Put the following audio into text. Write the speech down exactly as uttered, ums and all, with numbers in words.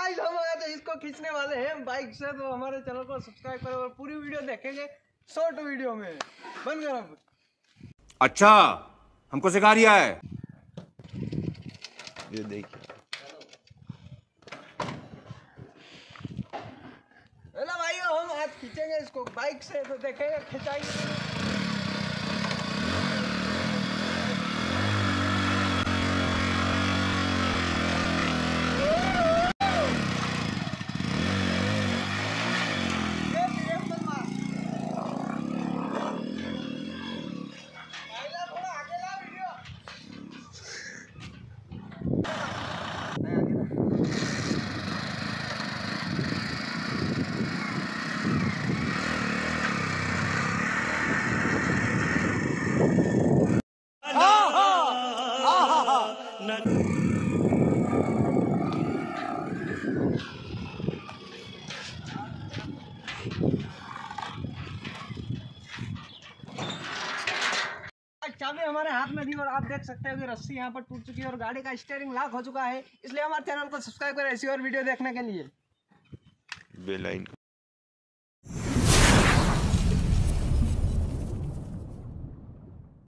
Guys हम आज इसको खींचने वाले हैं बाइक से, तो हमारे चैनल को सब्सक्राइब करो और पूरी वीडियो देखेंगे शॉर्ट वीडियो में। बन गया अब। अच्छा हमको सिखा रिया है ये देखिए। हेलो भाइयों, हम आज खींचेंगे इसको बाइक से, तो देखेंगे खिंचाएंगे। चाबी हमारे हाथ में दी और आप देख सकते हो कि रस्सी यहाँ पर टूट चुकी है और गाड़ी का स्टीयरिंग लॉक हो चुका है। इसलिए हमारे चैनल को सब्सक्राइब करें ऐसी और वीडियो देखने के लिए। Bell icon